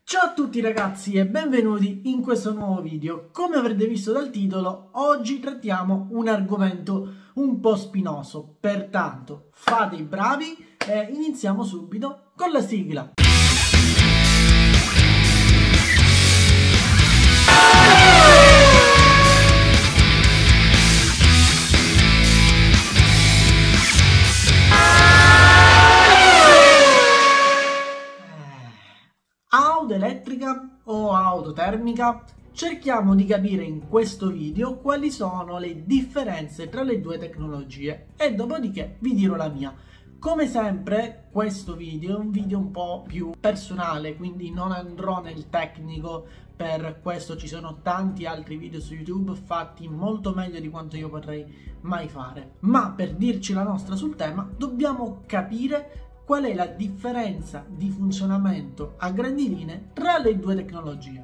Ciao a tutti ragazzi e benvenuti in questo nuovo video. Come avrete visto dal titolo, oggi trattiamo un argomento un po' spinoso, pertanto fate i bravi e iniziamo subito con la sigla. Auto elettrica o auto termica? Cerchiamo di capire in questo video quali sono le differenze tra le due tecnologie e dopodiché vi dirò la mia. Come sempre questo video è un video un po' più personale, quindi non andrò nel tecnico, per questo ci sono tanti altri video su YouTube fatti molto meglio di quanto io potrei mai fare. Ma per dirci la nostra sul tema dobbiamo capire qual è la differenza di funzionamento a grandi linee tra le due tecnologie.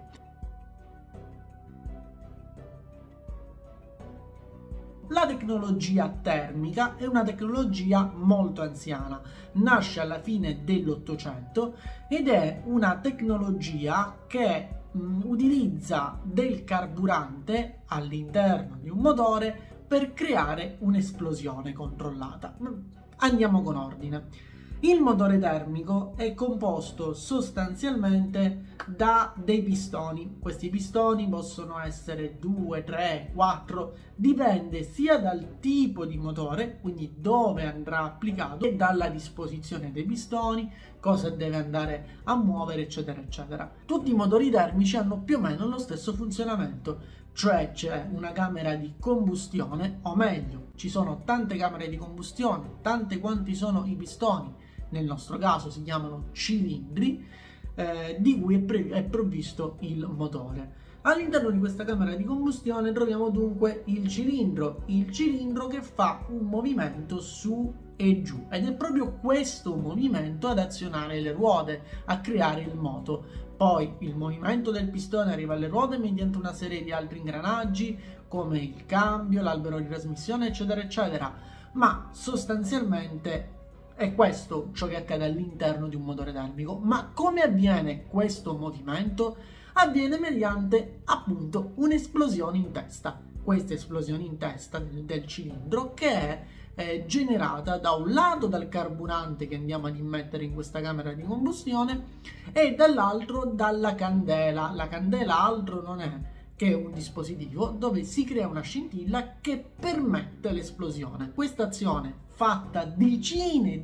La tecnologia termica è una tecnologia molto anziana, nasce alla fine dell'Ottocento ed è una tecnologia che utilizza del carburante all'interno di un motore per creare un'esplosione controllata. Andiamo con ordine. Il motore termico è composto sostanzialmente da dei pistoni. Questi pistoni possono essere 2, 3, 4, dipende sia dal tipo di motore, quindi dove andrà applicato, e dalla disposizione dei pistoni, cosa deve andare a muovere, eccetera, eccetera. Tutti i motori termici hanno più o meno lo stesso funzionamento, cioè c'è una camera di combustione, o meglio, ci sono tante camere di combustione, tante quanti sono i pistoni. Nel nostro caso si chiamano cilindri, di cui è provvisto il motore. All'interno di questa camera di combustione troviamo dunque il cilindro che fa un movimento su e giù, ed è proprio questo movimento ad azionare le ruote, a creare il moto. Poi il movimento del pistone arriva alle ruote mediante una serie di altri ingranaggi come il cambio, l'albero di trasmissione, eccetera, eccetera, ma sostanzialmente è questo ciò che accade all'interno di un motore termico. Ma come avviene questo movimento? Avviene mediante appunto un'esplosione in testa. Questa esplosione in testa del cilindro che è generata da un lato dal carburante che andiamo ad immettere in questa camera di combustione e dall'altro dalla candela. La candela altro non è che un dispositivo dove si crea una scintilla che permette l'esplosione. Questa azione, fatta decine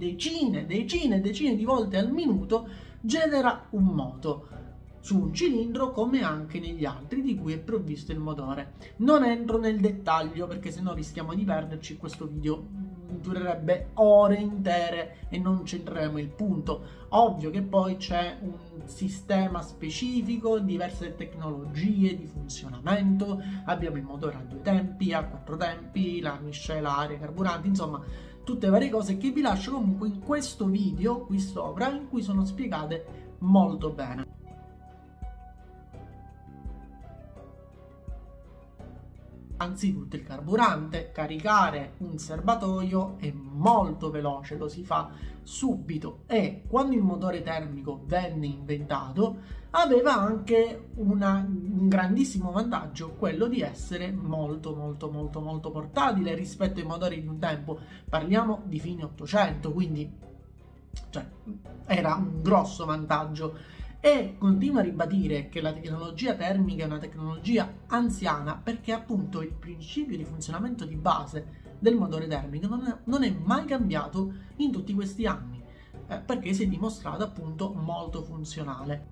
di volte al minuto, genera un moto su un cilindro come anche negli altri di cui è provvisto il motore. Non entro nel dettaglio perché sennò rischiamo di perderci, questo video durerebbe ore intere e non centreremo il punto. Ovvio che poi c'è un sistema specifico, diverse tecnologie di funzionamento, abbiamo il motore a 2 tempi, a 4 tempi, la miscela aria carburante, insomma tutte varie cose che vi lascio comunque in questo video qui sopra, in cui sono spiegate molto bene. Anzitutto il carburante, caricare un serbatoio è molto veloce, lo si fa subito, e quando il motore termico venne inventato aveva anche un grandissimo vantaggio, quello di essere molto portatile rispetto ai motori di un tempo. Parliamo di fine 800, quindi era un grosso vantaggio. E continuo a ribadire che la tecnologia termica è una tecnologia anziana perché appunto il principio di funzionamento di base del motore termico non è mai cambiato in tutti questi anni, perché si è dimostrato appunto molto funzionale.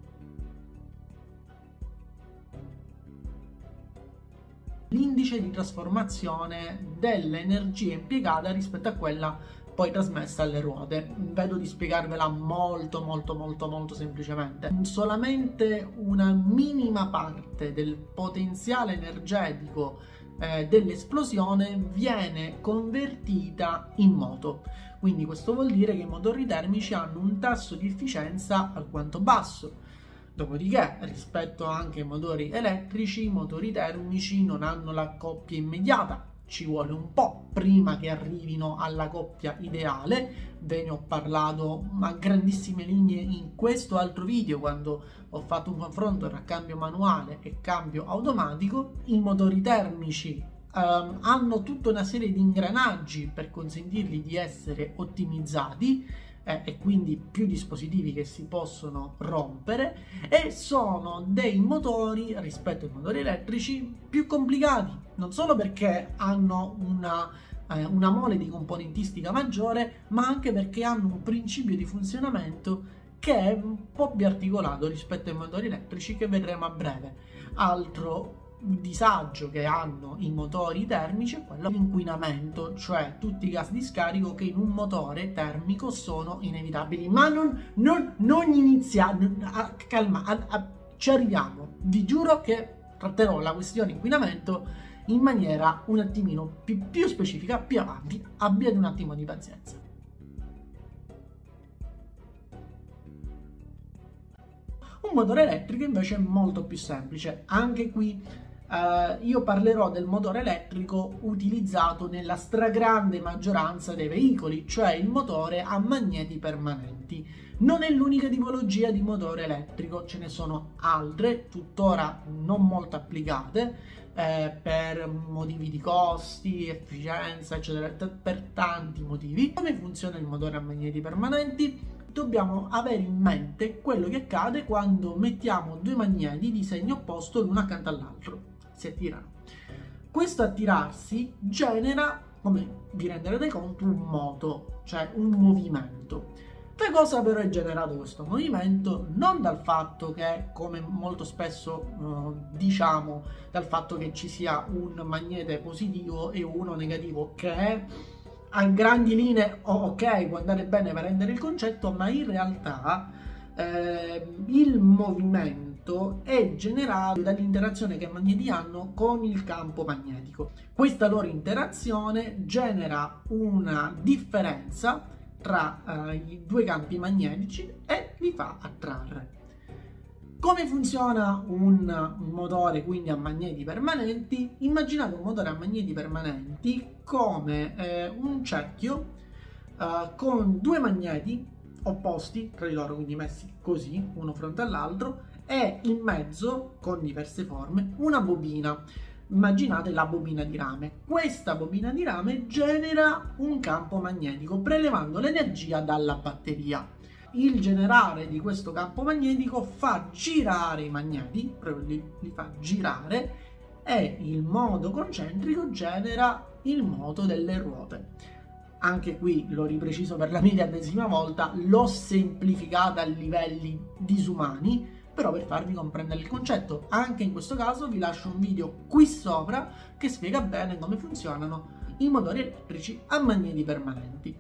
L'indice di trasformazione dell'energia impiegata rispetto a quella poi trasmessa alle ruote. Vedo di spiegarvela molto semplicemente. Solamente una minima parte del potenziale energetico dell'esplosione viene convertita in moto. Quindi questo vuol dire che i motori termici hanno un tasso di efficienza alquanto basso. Dopodiché, rispetto anche ai motori elettrici, i motori termici non hanno la coppia immediata, ci vuole un po' prima che arrivino alla coppia ideale. Ve ne ho parlato a grandissime linee in questo altro video quando ho fatto un confronto tra cambio manuale e cambio automatico. I motori termici hanno tutta una serie di ingranaggi per consentirgli di essere ottimizzati e quindi più dispositivi che si possono rompere, e sono dei motori rispetto ai motori elettrici più complicati, non solo perché hanno una mole di componentistica maggiore, ma anche perché hanno un principio di funzionamento che è un po' più articolato rispetto ai motori elettrici, che vedremo a breve. Altro disagio che hanno i motori termici è quello dell'inquinamento, cioè tutti i gas di scarico che in un motore termico sono inevitabili. Ma non iniziamo, calma, ci arriviamo. Vi giuro che tratterò la questione inquinamento in maniera un attimino più specifica più avanti. Abbiate un attimo di pazienza. Un motore elettrico invece è molto più semplice. Anche qui io parlerò del motore elettrico utilizzato nella stragrande maggioranza dei veicoli, cioè il motore a magneti permanenti. Non è l'unica tipologia di motore elettrico, ce ne sono altre, tuttora non molto applicate, per motivi di costi, efficienza, eccetera, per tanti motivi. Come funziona il motore a magneti permanenti? Dobbiamo avere in mente quello che accade quando mettiamo due magneti di segno opposto l'uno accanto all'altro. Si attirano. Questo attirarsi genera, come vi renderete conto, un moto, cioè un movimento. Da cosa però è generato questo movimento? Non dal fatto che, come molto spesso diciamo, dal fatto che ci sia un magnete positivo e uno negativo, che a grandi linee ok, può andare bene per rendere il concetto, ma in realtà il movimento è generato dall'interazione che i magneti hanno con il campo magnetico. Questa loro interazione genera una differenza tra i due campi magnetici e li fa attrarre. Come funziona un motore quindi a magneti permanenti? Immaginate un motore a magneti permanenti come un cerchio con due magneti opposti tra di loro, quindi messi così, uno fronte all'altro, e in mezzo, con diverse forme, una bobina. Immaginate la bobina di rame. Questa bobina di rame genera un campo magnetico prelevando l'energia dalla batteria. Il generare di questo campo magnetico fa girare i magneti, proprio li fa girare, e il moto concentrico genera il moto delle ruote. Anche qui lo ripreciso per la miliardesima volta, l'ho semplificata a livelli disumani, però per farvi comprendere il concetto. Anche in questo caso vi lascio un video qui sopra che spiega bene come funzionano i motori elettrici a magneti permanenti.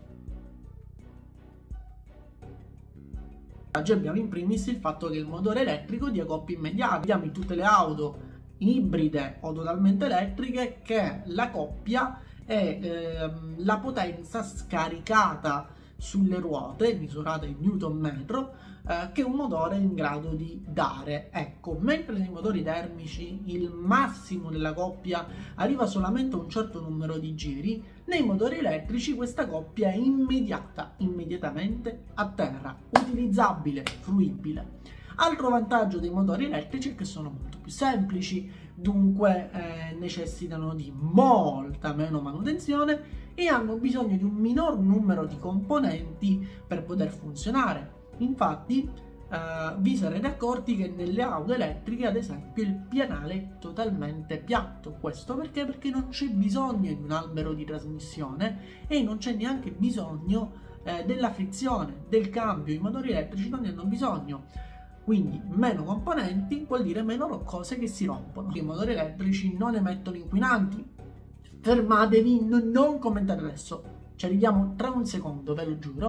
Oggi abbiamo in primis il fatto che il motore elettrico dia coppia immediata. Vediamo in tutte le auto ibride o totalmente elettriche che la coppia è la potenza scaricata sulle ruote, misurata in Newton metro, che un motore è in grado di dare. Ecco, mentre nei motori termici il massimo della coppia arriva solamente a un certo numero di giri, nei motori elettrici questa coppia è immediatamente a terra, utilizzabile, fruibile. Altro vantaggio dei motori elettrici è che sono molto più semplici, dunque necessitano di molta meno manutenzione e hanno bisogno di un minor numero di componenti per poter funzionare. Infatti vi sarete accorti che nelle auto elettriche, ad esempio, il pianale è totalmente piatto. Questo perché? Perché non c'è bisogno di un albero di trasmissione e non c'è neanche bisogno della frizione, del cambio. I motori elettrici non ne hanno bisogno. Quindi meno componenti vuol dire meno cose che si rompono. I motori elettrici non emettono inquinanti. Fermatevi, non commentate adesso. Ci arriviamo tra un secondo, ve lo giuro.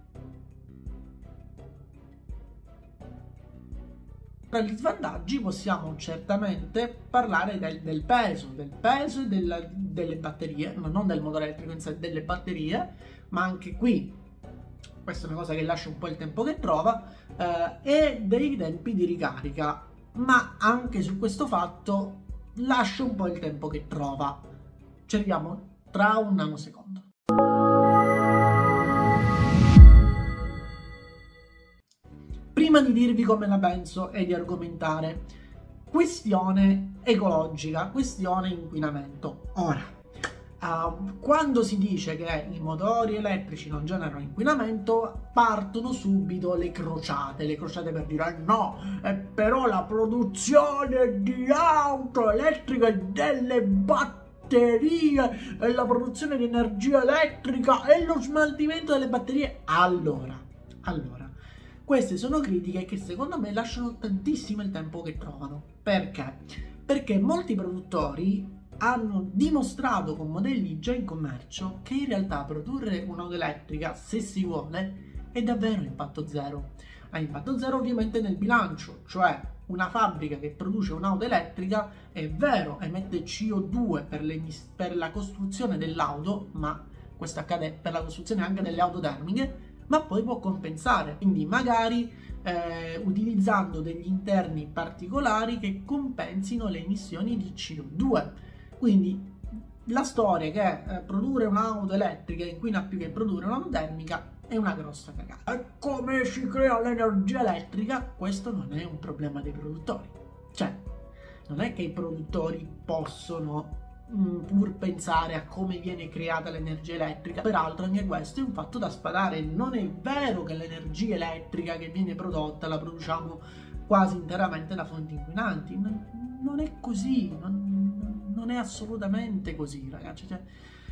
Tra gli svantaggi possiamo certamente parlare del peso e delle batterie, ma non del motore elettrico in sé, delle batterie, ma anche qui, questa è una cosa che lascia un po' il tempo che trova, e dei tempi di ricarica, ma anche su questo fatto lascia un po' il tempo che trova. Ci arriviamo tra un nanosecondo. Prima di dirvi come la penso e di argomentare, questione ecologica, questione inquinamento. Ora, quando si dice che i motori elettrici non generano inquinamento, partono subito le crociate per dire no, però la produzione di auto elettriche delle batterie e la produzione di energia elettrica e lo smaltimento delle batterie. Allora, queste sono critiche che secondo me lasciano tantissimo il tempo che trovano. Perché? Perché molti produttori hanno dimostrato con modelli già in commercio che in realtà produrre un'auto elettrica, se si vuole, è davvero impatto zero. Ha impatto zero ovviamente nel bilancio, cioè una fabbrica che produce un'auto elettrica è vero, emette CO2 per la costruzione dell'auto, ma questo accade per la costruzione anche delle auto termiche, ma poi può compensare, quindi magari utilizzando degli interni particolari che compensino le emissioni di CO2. Quindi la storia che produrre un'auto elettrica inquina più che produrre un'auto termica è una grossa cagata. E come si crea l'energia elettrica? Questo non è un problema dei produttori. Cioè, non è che i produttori possono pur pensare a come viene creata l'energia elettrica. Peraltro anche questo è un fatto da spadare. Non è vero che l'energia elettrica che viene prodotta la produciamo quasi interamente da fonti inquinanti. Non è così, non è assolutamente così, ragazzi. Cioè,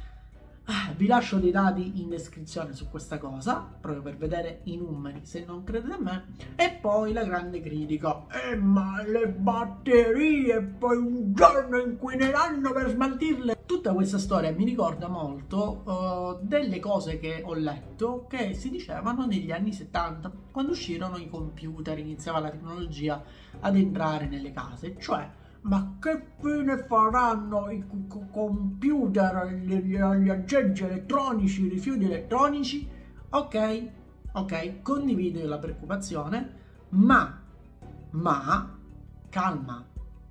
vi lascio dei dati in descrizione su questa cosa, proprio per vedere i numeri se non credete a me. E poi la grande critica: ma le batterie poi un giorno inquineranno per smaltirle. Tutta questa storia mi ricorda molto delle cose che ho letto che si dicevano negli anni 70, quando uscirono i computer, iniziava la tecnologia ad entrare nelle case. Cioè, ma che fine faranno i computer, gli aggeggi elettronici, i rifiuti elettronici? Ok, condivido la preoccupazione, ma calma.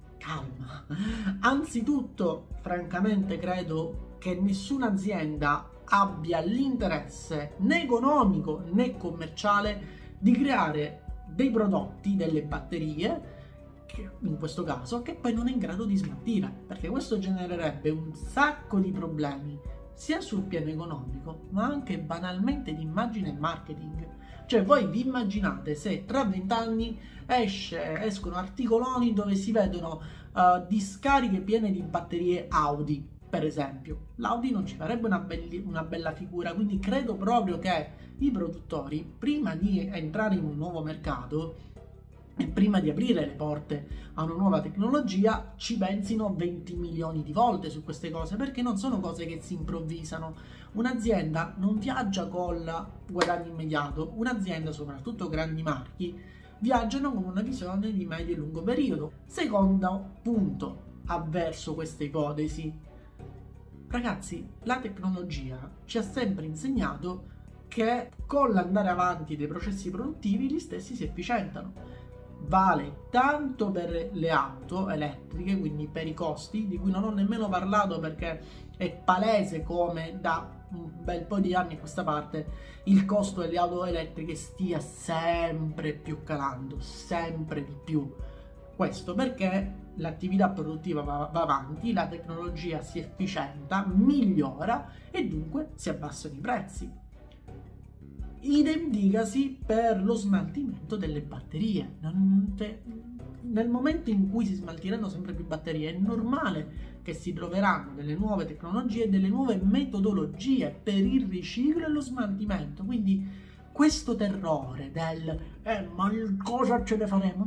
Anzitutto, francamente, credo che nessuna azienda abbia l'interesse né economico né commerciale di creare dei prodotti, delle batterie, in questo caso, che poi non è in grado di smaltire, perché questo genererebbe un sacco di problemi sia sul piano economico ma anche banalmente di immagine e marketing. Cioè, voi vi immaginate se tra 20 anni escono articoloni dove si vedono discariche piene di batterie Audi, per esempio? L'Audi non ci farebbe una bella figura. Quindi credo proprio che i produttori, prima di entrare in un nuovo mercato e prima di aprire le porte a una nuova tecnologia, ci pensino 20 milioni di volte su queste cose, perché non sono cose che si improvvisano. Un'azienda non viaggia col guadagno immediato. Un'azienda, soprattutto grandi marchi, viaggiano con una visione di medio e lungo periodo. Secondo punto avverso questa ipotesi: ragazzi, la tecnologia ci ha sempre insegnato che con l'andare avanti dei processi produttivi gli stessi si efficientano. Vale tanto per le auto elettriche, quindi per i costi, di cui non ho nemmeno parlato perché è palese come da un bel po' di anni a questa parte il costo delle auto elettriche stia sempre più calando, sempre di più. Questo perché l'attività produttiva va avanti, la tecnologia si efficienta, migliora e dunque si abbassano i prezzi. Idem dicasi per lo smaltimento delle batterie. Nel momento in cui si smaltiranno sempre più batterie, è normale che si troveranno delle nuove tecnologie, delle nuove metodologie per il riciclo e lo smaltimento. Quindi questo terrore del ma cosa ce ne faremo?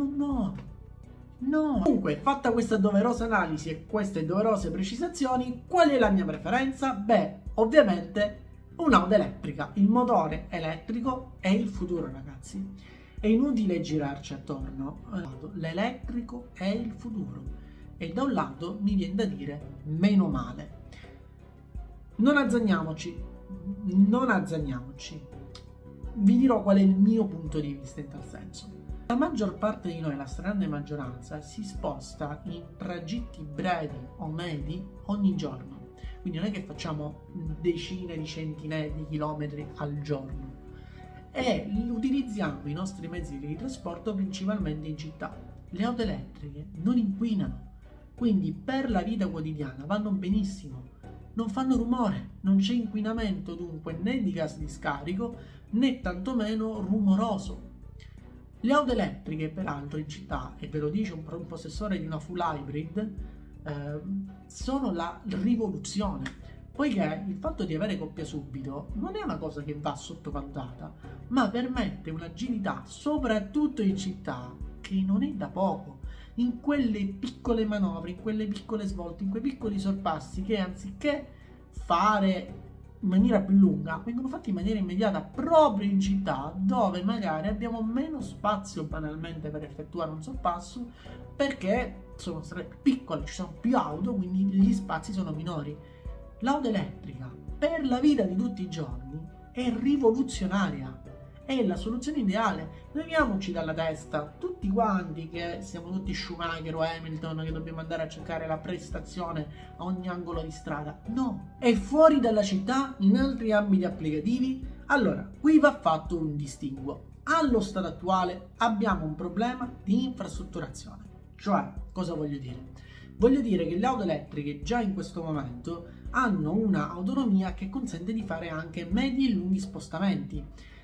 No. Comunque, fatta questa doverosa analisi e queste doverose precisazioni, qual è la mia preferenza? Beh, ovviamente un'auto elettrica. Il motore elettrico è il futuro, ragazzi. È inutile girarci attorno. L'elettrico è il futuro. E da un lato mi viene da dire meno male. Non azzanniamoci. Vi dirò qual è il mio punto di vista in tal senso. La maggior parte di noi, la stragrande maggioranza, si sposta in tragitti brevi o medi ogni giorno. quindi non è che facciamo decine di centinaia di chilometri al giorno, e utilizziamo i nostri mezzi di trasporto principalmente in città. Le auto elettriche non inquinano, quindi per la vita quotidiana vanno benissimo, non fanno rumore, non c'è inquinamento dunque né di gas di scarico né tantomeno rumoroso. Le auto elettriche peraltro in città, e ve lo dice un possessore di una full hybrid, sono la rivoluzione, poiché il fatto di avere coppia subito non è una cosa che va sottovalutata, ma permette un'agilità soprattutto in città che non è da poco, in quelle piccole manovre, in quelle piccole svolte, in quei piccoli sorpassi che anziché fare in maniera più lunga vengono fatti in maniera immediata proprio in città, dove magari abbiamo meno spazio banalmente per effettuare un sorpasso, perché sono strade più piccole, ci sono più auto, quindi gli spazi sono minori. L'auto elettrica per la vita di tutti i giorni è rivoluzionaria, è la soluzione ideale. Leviamoci dalla testa tutti quanti che siamo tutti Schumacher o Hamilton, che dobbiamo andare a cercare la prestazione a ogni angolo di strada. No, è fuori dalla città, in altri ambiti applicativi. Allora, qui va fatto un distinguo. Allo stato attuale abbiamo un problema di infrastrutturazione. Cioè, cosa voglio dire? Voglio dire che le auto elettriche già in questo momento hanno una autonomia che consente di fare anche medi e lunghi spostamenti,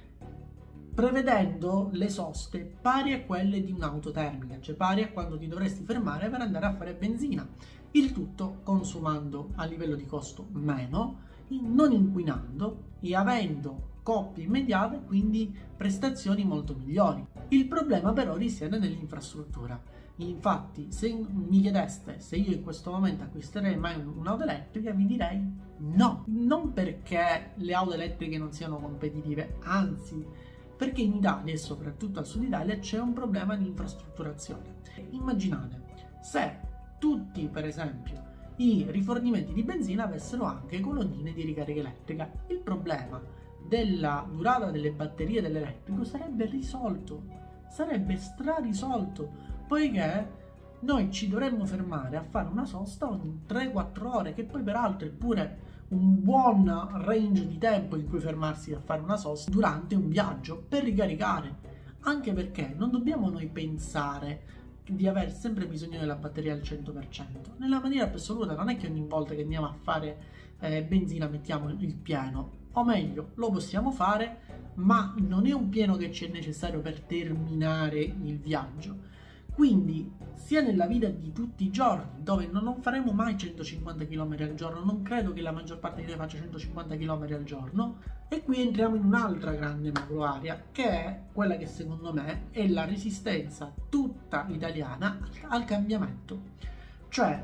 prevedendo le soste pari a quelle di un'auto termica, cioè pari a quando ti dovresti fermare per andare a fare benzina, il tutto consumando a livello di costo meno, non inquinando e avendo coppie immediate, quindi prestazioni molto migliori. Il problema però risiede nell'infrastruttura. Infatti, se mi chiedeste se io in questo momento acquisterei mai un'auto elettrica, vi direi no. Non perché le auto elettriche non siano competitive, anzi, perché in Italia e soprattutto al sud Italia c'è un problema di infrastrutturazione. Immaginate se tutti, per esempio, i rifornimenti di benzina avessero anche colonnine di ricarica elettrica. Il problema della durata delle batterie dell'elettrico sarebbe risolto, sarebbe strarisolto, poiché noi ci dovremmo fermare a fare una sosta ogni 3-4 ore, che poi peraltro è pure un buon range di tempo in cui fermarsi a fare una sosta durante un viaggio per ricaricare, anche perché non dobbiamo noi pensare di aver sempre bisogno della batteria al 100%. Nella maniera più assoluta non è che ogni volta che andiamo a fare benzina mettiamo il pieno, o meglio lo possiamo fare, ma non è un pieno che ci è necessario per terminare il viaggio. Quindi sia nella vita di tutti i giorni, dove non faremo mai 150 km al giorno, non credo che la maggior parte di noi faccia 150 km al giorno, e qui entriamo in un'altra grande macro area, che è quella che secondo me è la resistenza tutta italiana al cambiamento. Cioè,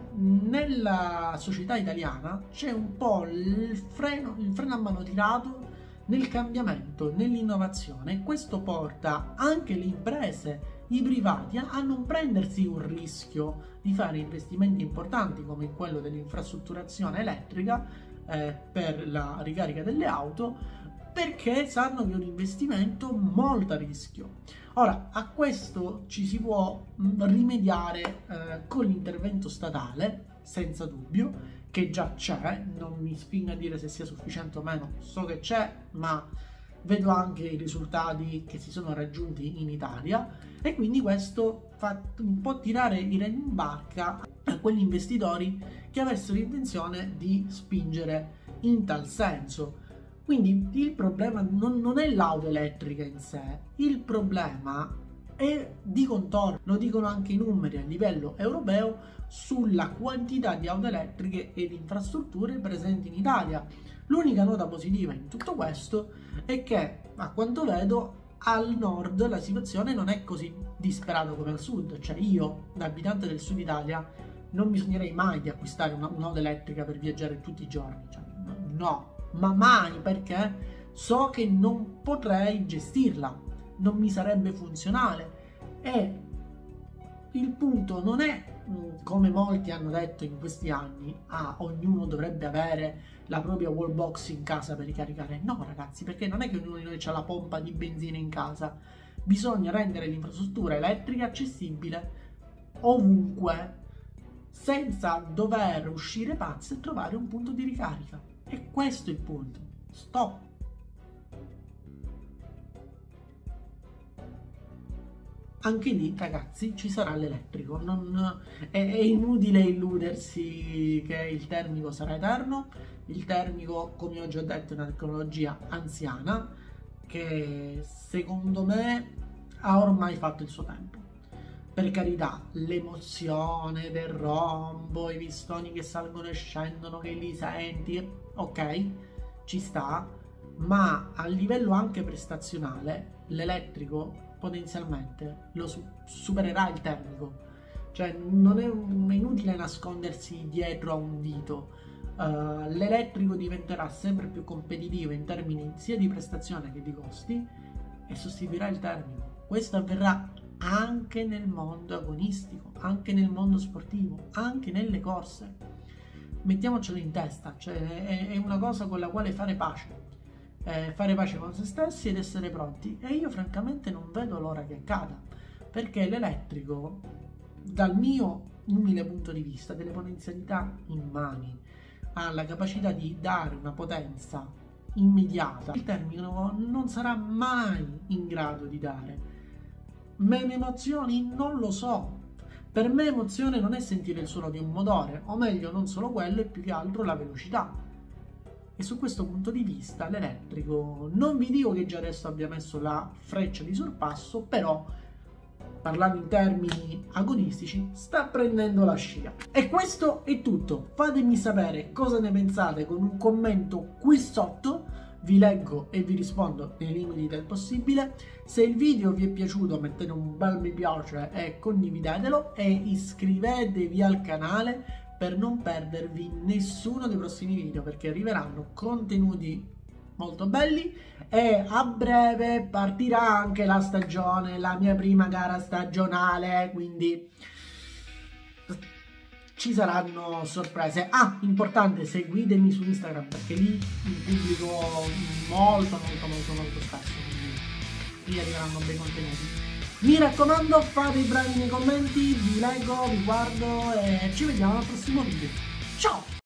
nella società italiana c'è un po' il freno a mano tirato nel cambiamento, nell'innovazione, e questo porta anche le imprese, i privati, a non prendersi un rischio di fare investimenti importanti come quello dell'infrastrutturazione elettrica per la ricarica delle auto, perché sanno che è un investimento molto a rischio. Ora, a questo ci si può rimediare con l'intervento statale, senza dubbio, che già c'è, non mi spingo a dire se sia sufficiente o meno, so che c'è, ma vedo anche i risultati che si sono raggiunti in Italia, e quindi questo fa un po' tirare i remi in barca a quegli investitori che avessero intenzione di spingere in tal senso. Quindi il problema non è l'auto elettrica in sé, il problema è di contorno, lo dicono anche i numeri a livello europeo sulla quantità di auto elettriche e di infrastrutture presenti in Italia. L'unica nota positiva in tutto questo è che, a quanto vedo, al nord la situazione non è così disperata come al sud. Cioè, io, da abitante del sud Italia, non mi sognerei mai di acquistare un'auto elettrica per viaggiare tutti i giorni. Cioè, no, ma mai, perché so che non potrei gestirla, non mi sarebbe funzionale. E il punto non è, come molti hanno detto in questi anni, ognuno dovrebbe avere la propria wall box in casa per ricaricare. No, ragazzi, perché non è che ognuno di noi ha la pompa di benzina in casa. Bisogna rendere l'infrastruttura elettrica accessibile ovunque, senza dover uscire pazzi e trovare un punto di ricarica. E questo è il punto. Stop. Anche lì, ragazzi, ci sarà l'elettrico. È inutile illudersi che il termico sarà eterno. Il termico, come ho già detto, è una tecnologia anziana che secondo me ha ormai fatto il suo tempo. Per carità, l'emozione del rombo, i pistoni che salgono e scendono, che li senti, ok, ci sta, ma a livello anche prestazionale l'elettrico potenzialmente lo supererà il termico. Cioè non è inutile nascondersi dietro a un dito. L'elettrico diventerà sempre più competitivo in termini sia di prestazione che di costi e sostituirà il termico. Questo avverrà anche nel mondo agonistico, anche nel mondo sportivo, anche nelle corse. Mettiamocelo in testa, cioè è una cosa con la quale fare pace con se stessi ed essere pronti, e io francamente non vedo l'ora che accada, perché l'elettrico, dal mio umile punto di vista, ha delle potenzialità immani, ha la capacità di dare una potenza immediata, il termico non sarà mai in grado di dare. Meno emozioni? Non lo so. Per me emozione non è sentire il suono di un motore, o meglio non solo quello, e più che altro la velocità. E su questo punto di vista l'elettrico, non vi dico che già adesso abbia messo la freccia di sorpasso, però parlando in termini agonistici sta prendendo la scia. E questo è tutto. Fatemi sapere cosa ne pensate con un commento qui sotto. Vi leggo e vi rispondo nei limiti del possibile. Se il video vi è piaciuto mettete un bel mi piace e condividetelo, e iscrivetevi al canale per non perdervi nessuno dei prossimi video, perché arriveranno contenuti molto belli e a breve partirà anche la stagione, la mia prima gara stagionale, quindi ci saranno sorprese. Ah, importante, seguitemi su Instagram, perché lì pubblico molto spesso, quindi lì arriveranno bei contenuti. Mi raccomando, fate i bravi nei commenti, vi leggo, vi guardo e ci vediamo al prossimo video. Ciao!